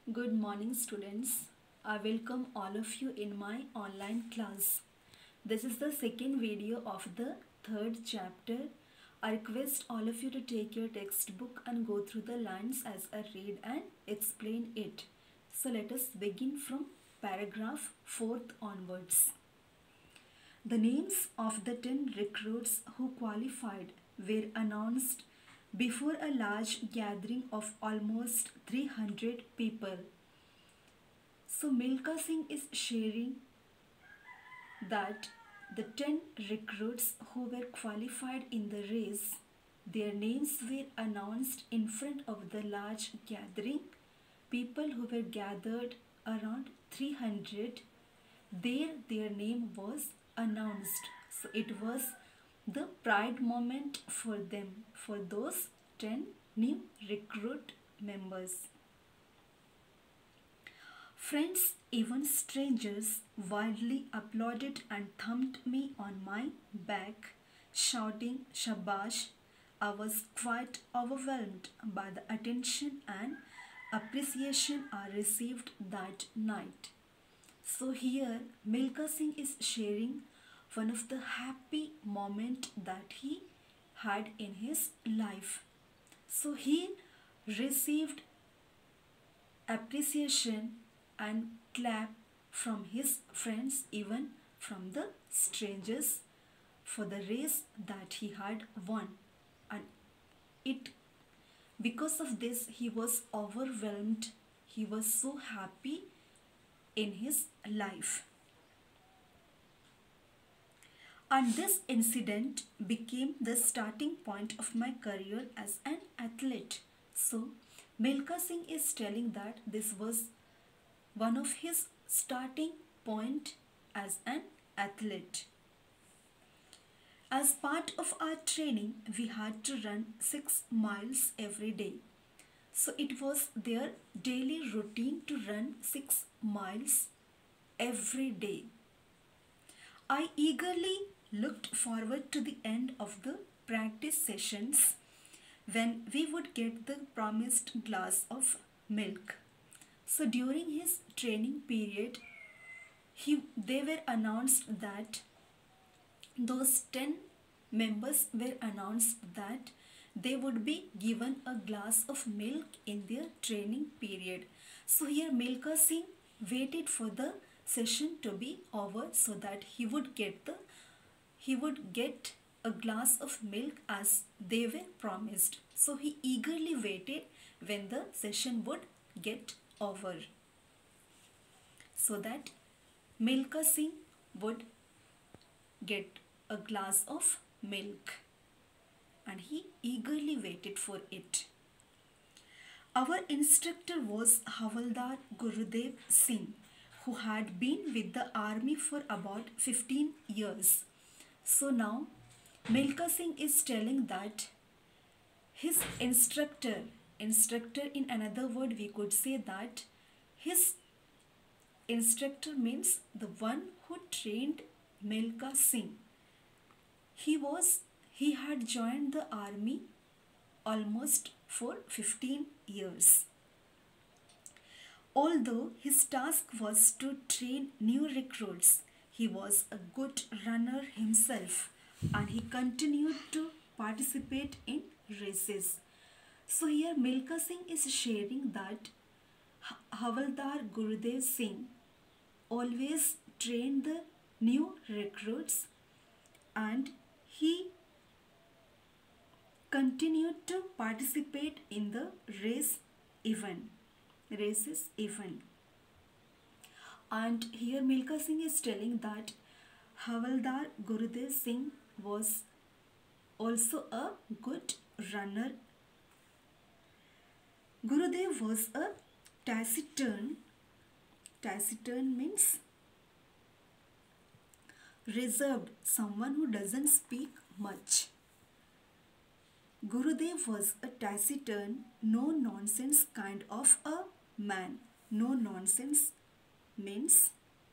Good morning, students. I welcome all of you in my online class. This is the second video of the third chapter. I request all of you to take your textbook and go through the lines as I read and explain it. So let us begin from paragraph 4th onwards. The names of the 10 recruits who qualified were announced before a large gathering of almost 300 people. So Milka Singh is sharing that the 10 recruits who were qualified in the race, their names were announced in front of the large gathering. People who were gathered around 300, their name was announced. So it was the pride moment for them, for those 10 new recruit members. Friends, even strangers, wildly applauded and thumped me on my back, shouting Shabash. I was quite overwhelmed by the attention and appreciation I received that night. So here Milka Singh is sharing one of the happy moment that he had in his life. So he received appreciation and clap from his friends, even from the strangers, for the race that he had won. And it because of this he was overwhelmed. He was so happy in his life. And this incident became the starting point of my career as an athlete. So Milka Singh is telling that this was one of his starting point as an athlete. As part of our training, we had to run 6 miles every day. So it was their daily routine to run 6 miles every day. I eagerly looked forward to the end of the practice sessions when we would get the promised glass of milk. So during his training period, they were announced that those 10 members were announced that they would be given a glass of milk in their training period. So here Milka Singh waited for the session to be over so that he would get a glass of milk as they were promised. So he eagerly waited when the session would get over so that Milka Singh would get a glass of milk, and he eagerly waited for it. Our instructor was Havaldar Gurudev Singh, who had been with the army for about 15 years. So now Milka Singh is telling that his instructor in another word we could say that his instructor means the one who trained Milka Singh. He had joined the army almost for 15 years. Although his task was to train new recruits, he was a good runner himself and he continued to participate in races. So here Milka Singh is sharing that Havaldar Gurudev Singh always trained the new recruits and he continued to participate in the races even. And here Milka Singh is telling that Havaldar Gurudev Singh was also a good runner. Gurudev was a taciturn. Taciturn means reserved, someone who doesn't speak much. Gurudev was a taciturn, no-nonsense kind of a man. No-nonsense means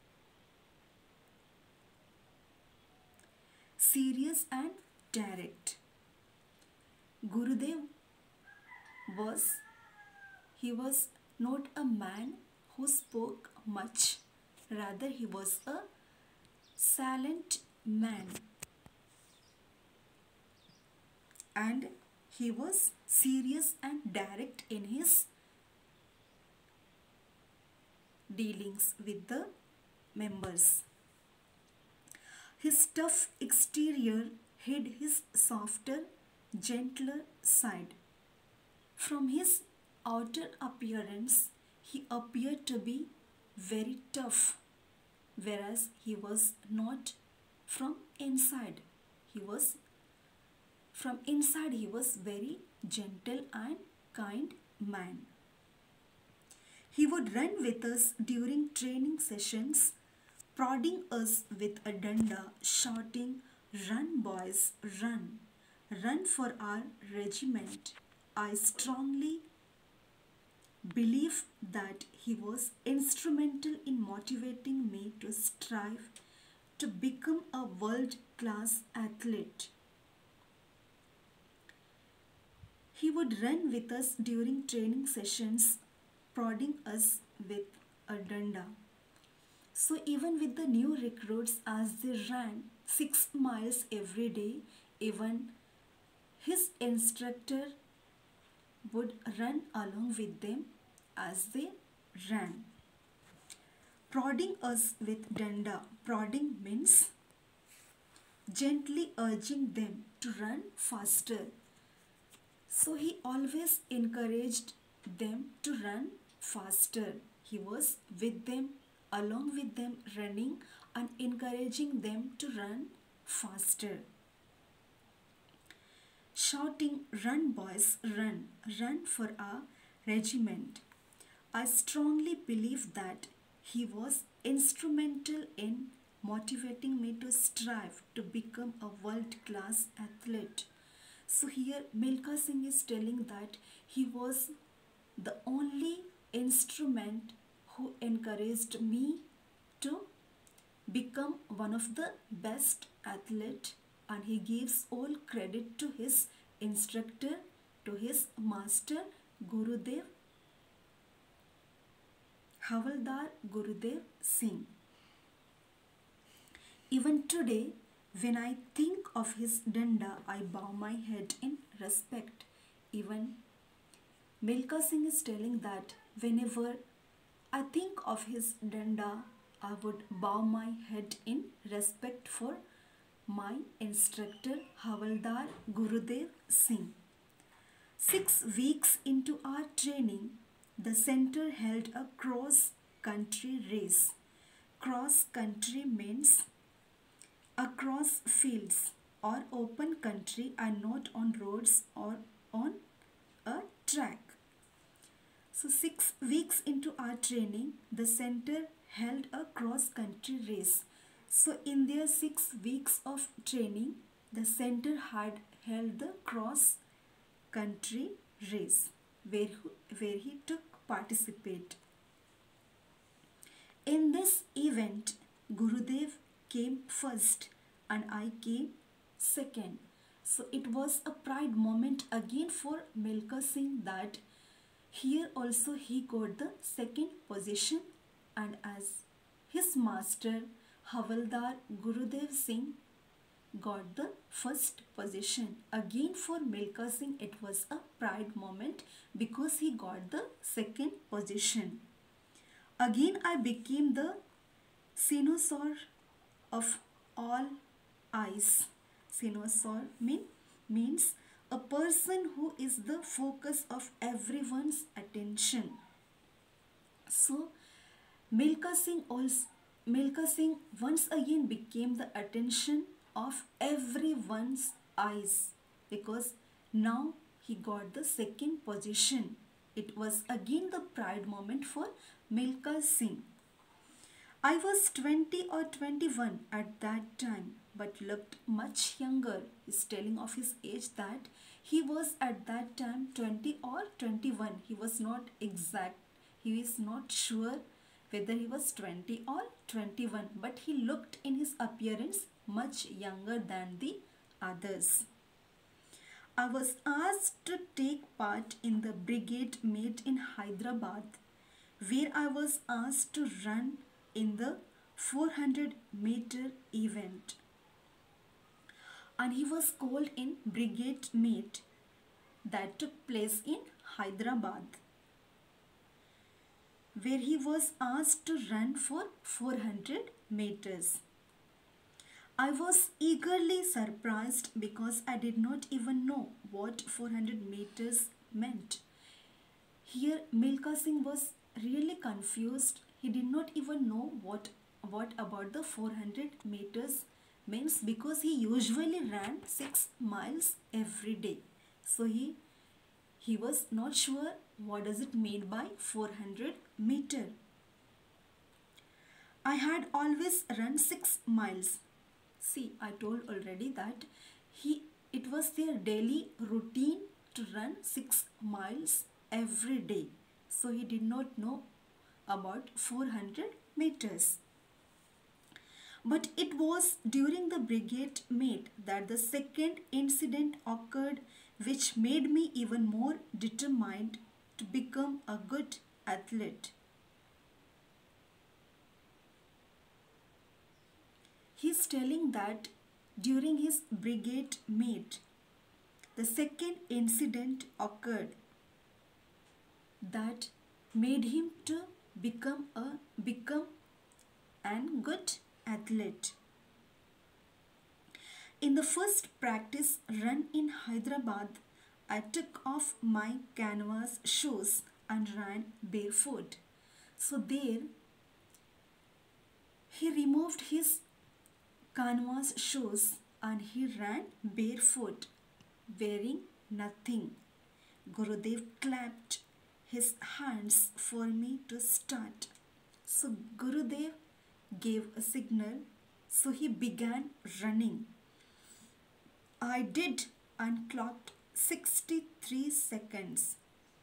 serious and direct. Gurudev was not a man who spoke much, rather, he was a silent man, and he was serious and direct in his dealings with the members. His tough exterior hid his softer, gentler side. From his outer appearance, he appeared to be very tough, whereas he was not from inside. He was from inside he was very gentle and kind man. He would run with us during training sessions, prodding us with a danda, shouting, "Run, boys, run! Run for our regiment." I strongly believe that he was instrumental in motivating me to strive to become a world-class athlete. He would run with us during training sessions, prodding us with a danda. So even with the new recruits, as they ran 6 miles every day, even his instructor would run along with them as they ran. Prodding us with danda. Prodding means gently urging them to run faster. So he always encouraged them to run faster. He was with them, along with them, running and encouraging them to run faster. Shouting, "Run, boys, run! Run for our regiment." I strongly believe that he was instrumental in motivating me to strive to become a world-class athlete. So here Milkha Singh is telling that he was the only instrument who encouraged me to become one of the best athlete, and he gives all credit to his instructor, to his master Gurudev Havaldar Gurudev Singh. Even today, when I think of his danda, I bow my head in respect. Even Milkha Singh is telling that whenever I think of his danda, I would bow my head in respect for my instructor Havaldar Gurudev Singh. 6 weeks into our training, the center held a cross-country race. Cross-country means across fields or open country and not on roads or on a track. So 6 weeks into our training, the center held a cross-country race. So in their 6 weeks of training, the center had held the cross-country race where he took participate. In this event, Gurudev came first and I came second. So it was a pride moment again for Milkha Singh that here also he got the second position, and as his master Havaldar Gurudev Singh got the first position. Again for Milkha Singh it was a pride moment because he got the second position. Again I became the cynosure of all eyes. Cynosure means a person who is the focus of everyone's attention. So Milkha Singh once again became the attention of everyone's eyes because now he got the second position. It was again the pride moment for Milkha Singh. I was 20 or 21 at that time but looked much younger. He's telling of his age that he was at that time 20 or 21. He was not exact. He is not sure whether he was 20 or 21, but he looked in his appearance much younger than the others. I was asked to take part in the brigade made in Hyderabad where I was asked to run in the 400-meter event. And he was called in brigade meet that took place in Hyderabad, where he was asked to run for 400 meters. I was eagerly surprised because I did not even know what 400 meters meant. Here Milkha Singh was really confused. He did not even know what about the 400 meters means, because he usually ran 6 miles every day. So he was not sure what does it mean by 400 meter. I had always run 6 miles. See, I told already that it was their daily routine to run 6 miles every day. So he did not know about 400 meters. But it was during the brigade meet that the second incident occurred, which made me even more determined to become a good athlete. He's telling that during his brigade meet, the second incident occurred that made him to become an good athlete. In the first practice run in Hyderabad, I took off my canvas shoes and ran barefoot. So there he removed his canvas shoes and he ran barefoot, wearing nothing. Gurudev clapped his hands for me to start. So Gurudev gave a signal, so he began running. I did and clocked 63 seconds.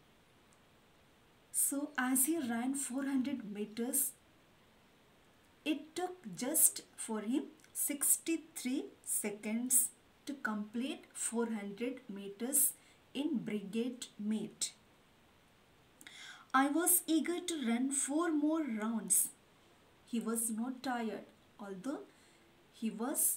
So as he ran 400 meters, it took just for him 63 seconds to complete 400 meters in brigade meet. I was eager to run 4 more rounds. He was not tired, although he was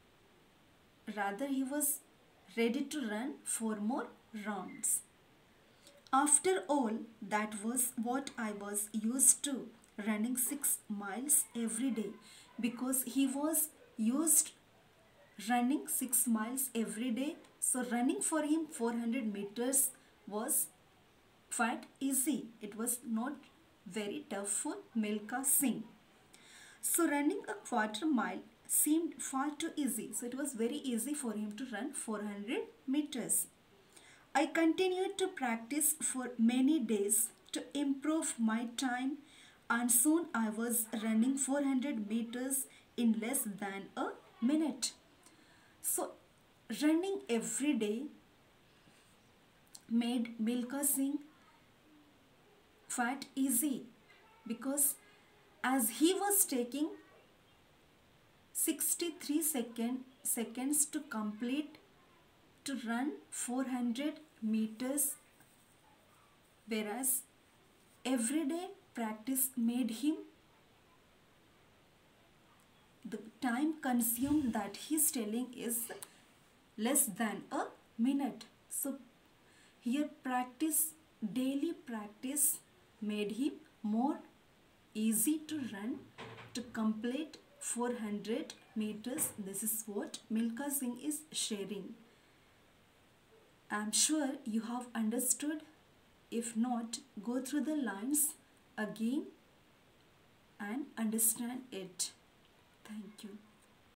ready to run 4 more rounds. After all, that was what I was used to, running 6 miles every day, because he was used running 6 miles every day. So running for him 400 meters was quite easy. It was not very tough for Milkha Singh. So running a quarter mile seemed far too easy. So it was very easy for him to run 400 meters. I continued to practice for many days to improve my time, and soon I was running 400 meters in less than a minute. So running every day made Milkha Singh quite easy, because as he was taking 63 seconds to complete to run 400 meters, whereas everyday practice made him the time consumed that he's telling is less than a minute. So here daily practice made him more easy to run to complete 400 meters. This is what Milkha Singh is sharing. I'm sure you have understood. If not, go through the lines again and understand it. Thank you.